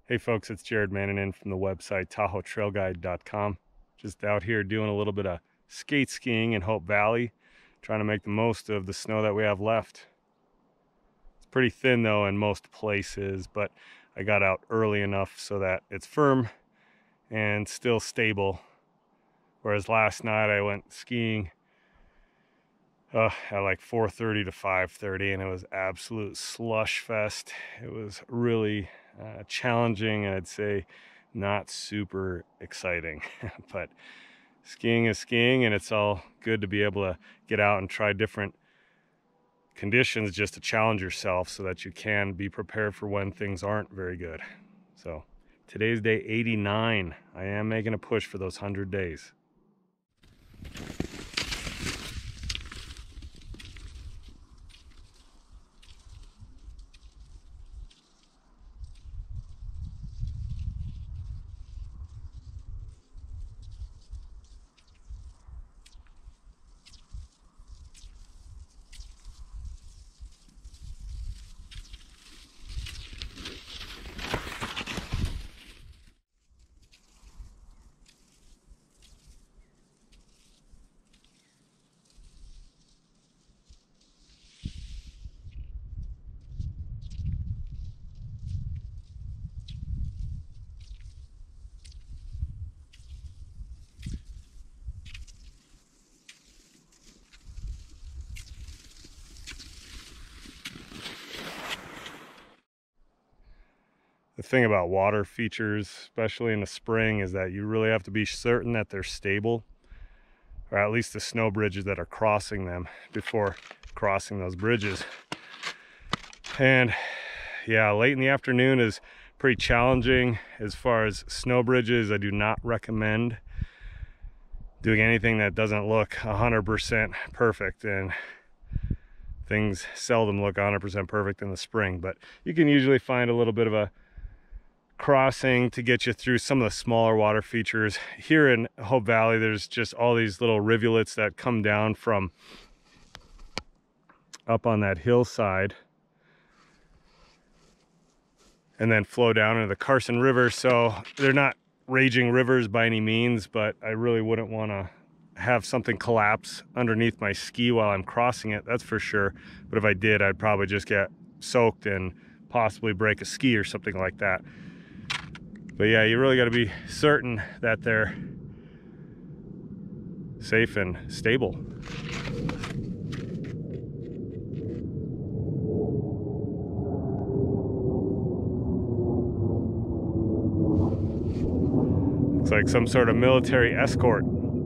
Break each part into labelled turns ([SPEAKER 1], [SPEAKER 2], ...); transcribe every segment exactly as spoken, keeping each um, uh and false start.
[SPEAKER 1] Hey folks, it's Jared Manninen from the website Tahoe trail guide dot com. Just out here doing a little bit of skate skiing in Hope Valley, trying to make the most of the snow that we have left. It's pretty thin though in most places, but I got out early enough so that it's firm and still stable. Whereas last night I went skiing uh, at like four thirty to five thirty and it was absolute slush fest. It was really uh, challenging, and I'd say not super exciting. But skiing is skiing, and it's all good to be able to get out and try different conditions just to challenge yourself so that you can be prepared for when things aren't very good. So today's day eighty-nine. I am making a push for those one hundred days. The thing about water features, especially in the spring, is that you really have to be certain that they're stable, or at least the snow bridges that are crossing them, before crossing those bridges. And yeah, late in the afternoon is pretty challenging as far as snow bridges. I do not recommend doing anything that doesn't look one hundred percent perfect, and things seldom look one hundred percent perfect in the spring, but you can usually find a little bit of a crossing to get you through some of the smaller water features. Here in Hope Valley, there's just all these little rivulets that come down from up on that hillside and then flow down into the Carson River. So they're not raging rivers by any means, but I really wouldn't want to have something collapse underneath my ski while I'm crossing it, that's for sure. But if I did, I'd probably just get soaked and possibly break a ski or something like that. But yeah, you really got to be certain that they're safe and stable. It's like some sort of military escort.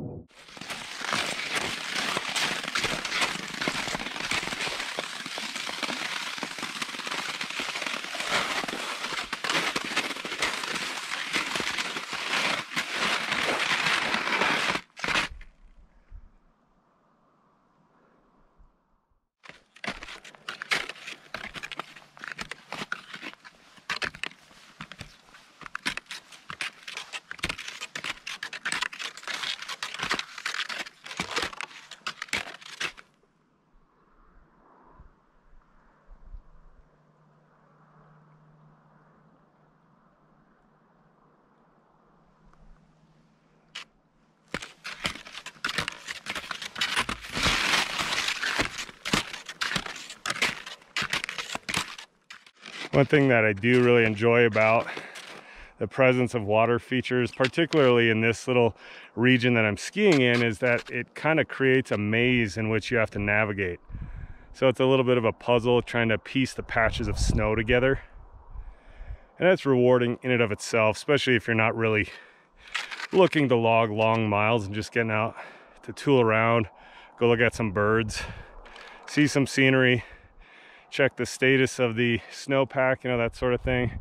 [SPEAKER 1] One thing that I do really enjoy about the presence of water features, particularly in this little region that I'm skiing in, is that it kind of creates a maze in which you have to navigate. So it's a little bit of a puzzle trying to piece the patches of snow together. And that's rewarding in and of itself, especially if you're not really looking to log long miles and just getting out to tool around, go look at some birds, see some scenery, check the status of the snowpack, you know, that sort of thing.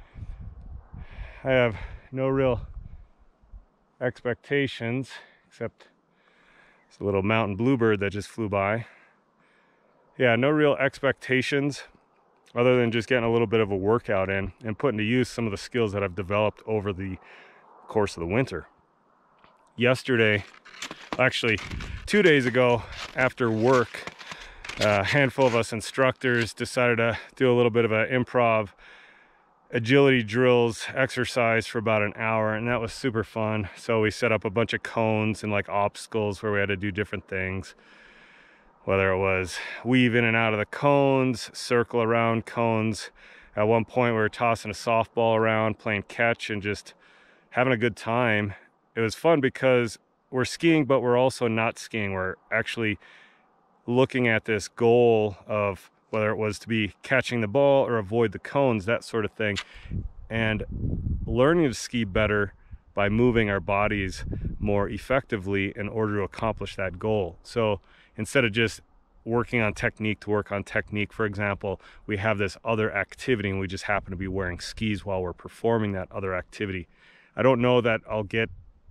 [SPEAKER 1] I have no real expectations, except it's a little mountain bluebird that just flew by. Yeah, no real expectations other than just getting a little bit of a workout in and putting to use some of the skills that I've developed over the course of the winter. Yesterday, actually two days ago, after work, a handful of us instructors decided to do a little bit of an improv agility drills exercise for about an hour, and that was super fun. So we set up a bunch of cones and like obstacles where we had to do different things, whether it was weave in and out of the cones, circle around cones. At one point we were tossing a softball around, playing catch, and just having a good time. It was fun because we're skiing, but we're also not skiing. We're actually looking at this goal of whether it was to be catching the ball or avoid the cones, that sort of thing, and learning to ski better by moving our bodies more effectively in order to accomplish that goal. So instead of just working on technique to work on technique, for example, we have this other activity and we just happen to be wearing skis while we're performing that other activity. I don't know that I'll get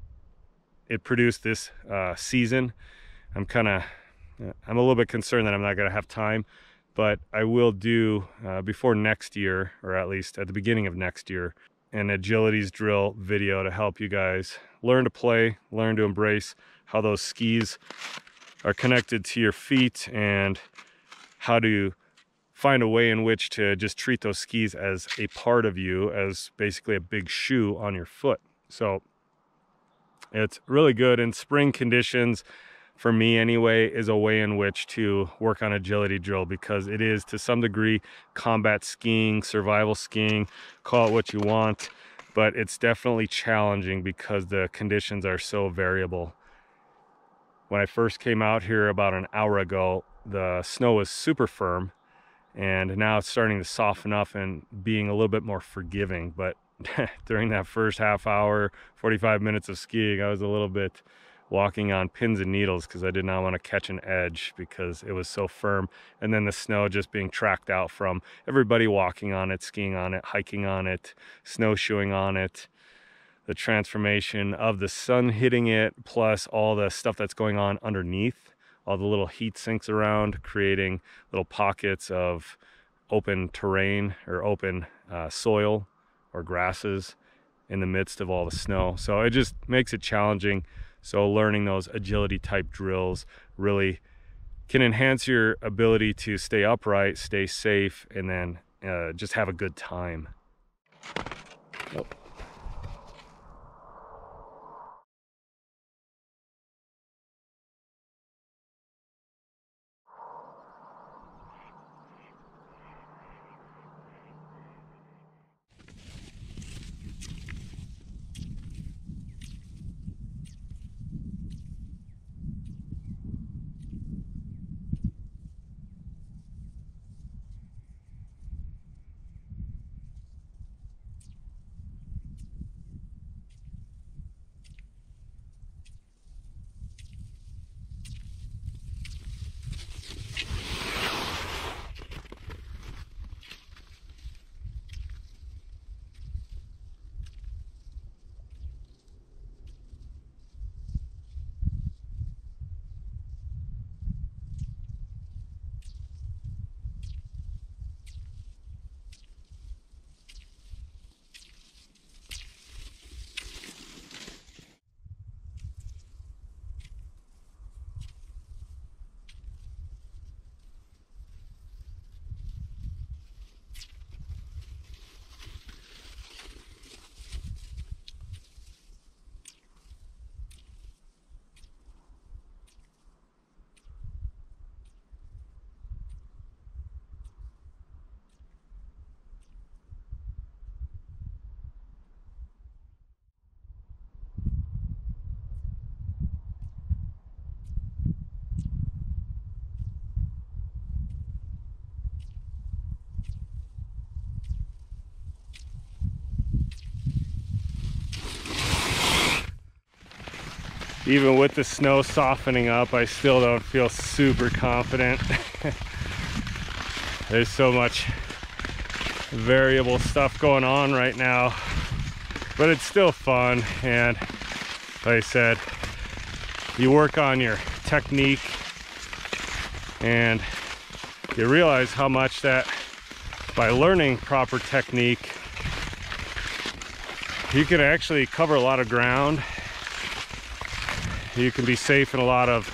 [SPEAKER 1] it produced this uh, season. I'm kind of, I'm a little bit concerned that I'm not going to have time, but I will do uh, before next year, or at least at the beginning of next year, an agilities drill video to help you guys learn to play, learn to embrace how those skis are connected to your feet, and how to find a way in which to just treat those skis as a part of you, as basically a big shoe on your foot. So it's really good. In spring conditions, for me anyway, is a way in which to work on agility drill, because it is to some degree combat skiing, survival skiing, call it what you want, but it's definitely challenging because the conditions are so variable. When I first came out here about an hour ago, the snow was super firm, and now it's starting to soften up and being a little bit more forgiving. But during that first half hour, forty-five minutes of skiing, I was a little bit walking on pins and needles because I did not want to catch an edge because it was so firm. And then the snow just being tracked out from everybody walking on it, skiing on it, hiking on it, snowshoeing on it. The transformation of the sun hitting it, plus all the stuff that's going on underneath, all the little heat sinks around, creating little pockets of open terrain or open uh, soil or grasses in the midst of all the snow. So it just makes it challenging. So learning those agility type drills really can enhance your ability to stay upright, stay safe, and then uh, just have a good time. Oh. Even with the snow softening up, I still don't feel super confident. There's so much variable stuff going on right now, but it's still fun. And like I said, you work on your technique and you realize how much that by learning proper technique, you can actually cover a lot of ground. You can be safe in a lot of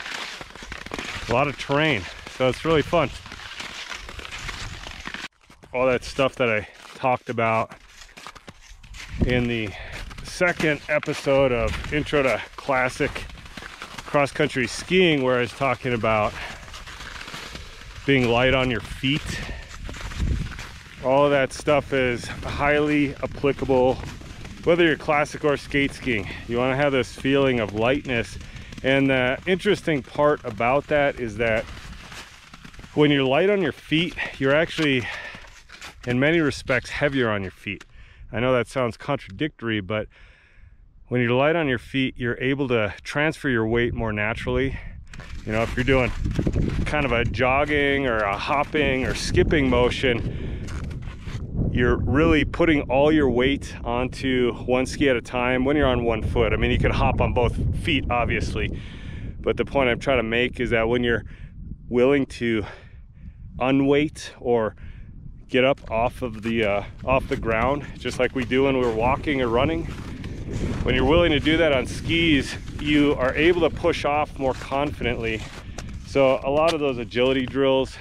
[SPEAKER 1] a lot of terrain, so it's really fun. all that stuff that I talked about in the second episode of Intro to Classic Cross-Country Skiing, where I was talking about being light on your feet. All of that stuff is highly applicable whether you're classic or skate skiing. You want to have this feeling of lightness, and the interesting part about that is that when you're light on your feet, you're actually in many respects heavier on your feet. I know that sounds contradictory, but when you're light on your feet, you're able to transfer your weight more naturally. You know, if you're doing kind of a jogging or a hopping or skipping motion, you're really putting all your weight onto one ski at a time when you're on one foot. I mean, you can hop on both feet, obviously, but the point I'm trying to make is that when you're willing to unweight or get up off of the uh, off the ground, just like we do when we're walking or running, when you're willing to do that on skis, you are able to push off more confidently. So a lot of those agility drills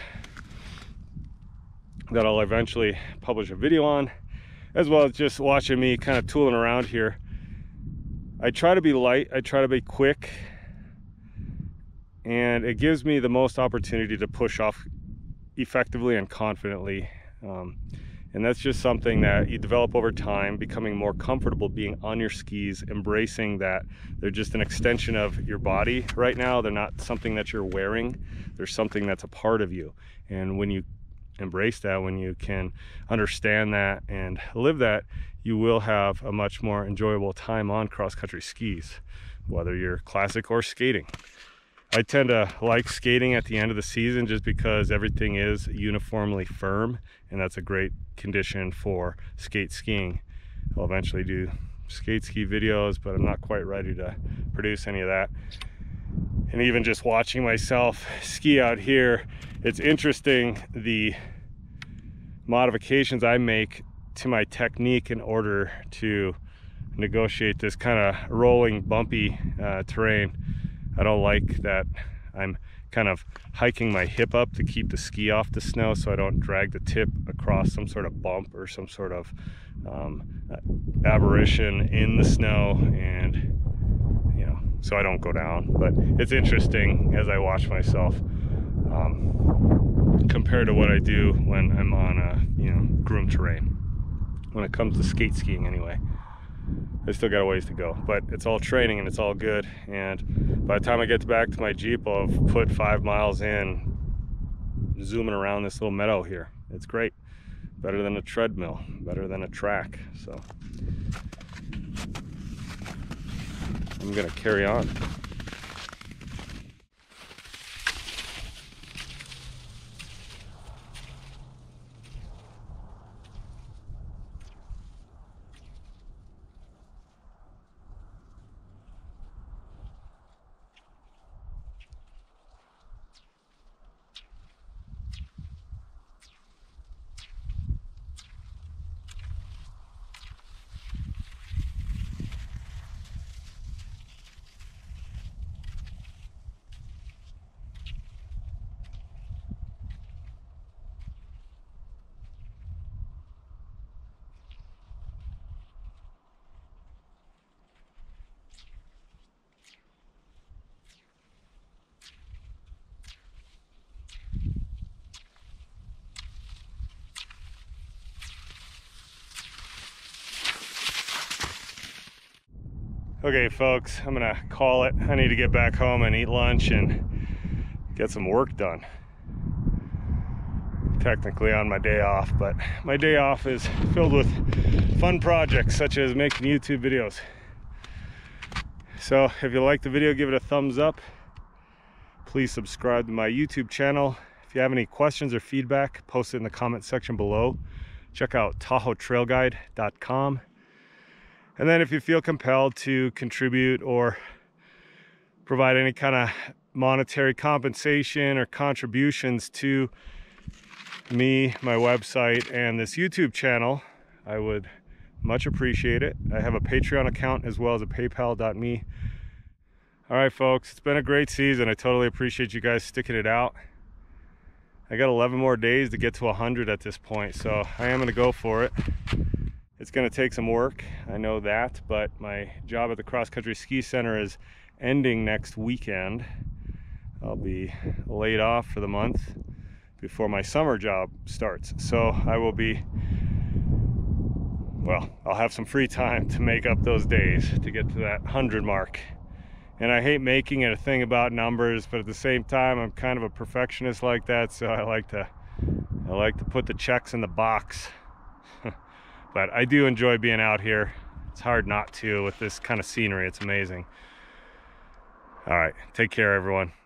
[SPEAKER 1] that I'll eventually publish a video on, as well as just watching me kind of tooling around here, I try to be light, I try to be quick, and it gives me the most opportunity to push off effectively and confidently. Um, and that's just something that you develop over time, becoming more comfortable being on your skis, embracing that they're just an extension of your body right now. They're not something that you're wearing, they're something that's a part of you. And when you embrace that, when you can understand that and live that, you will have a much more enjoyable time on cross-country skis, whether you're classic or skating. I tend to like skating at the end of the season just because everything is uniformly firm, and that's a great condition for skate skiing. I'll eventually do skate ski videos, but I'm not quite ready to produce any of that. And even just watching myself ski out here, it's interesting the modifications I make to my technique in order to negotiate this kind of rolling, bumpy uh, terrain. I don't like that I'm kind of hiking my hip up to keep the ski off the snow so I don't drag the tip across some sort of bump or some sort of um, aberration in the snow, and you know, so I don't go down. But it's interesting as I watch myself um, compared to what I do when I'm on a, you know, groomed terrain. When it comes to skate skiing anyway, I still got a ways to go, but it's all training and it's all good. And by the time I get back to my Jeep, I'll have put five miles in, zooming around this little meadow here. It's great. Better than a treadmill, better than a track. So I'm gonna carry on. Okay folks, I'm gonna call it. I need to get back home and eat lunch and get some work done. Technically on my day off, but my day off is filled with fun projects such as making YouTube videos. So if you like the video, give it a thumbs up. Please subscribe to my YouTube channel. If you have any questions or feedback, post it in the comment section below. Check out tahoe trail guide dot com. And then if you feel compelled to contribute or provide any kind of monetary compensation or contributions to me, my website, and this YouTube channel, I would much appreciate it. I have a Patreon account as well as a paypal dot me. All right, folks, it's been a great season. I totally appreciate you guys sticking it out. I got eleven more days to get to one hundred at this point, so I am going to go for it. It's going to take some work, I know that, but my job at the Cross Country Ski Center is ending next weekend. I'll be laid off for the month before my summer job starts, so I will be, well, I'll have some free time to make up those days to get to that one hundred mark. And I hate making it a thing about numbers, but at the same time, I'm kind of a perfectionist like that, so I like to I like to put the checks in the box. But I do enjoy being out here. It's hard not to with this kind of scenery. It's amazing. All right, take care, everyone.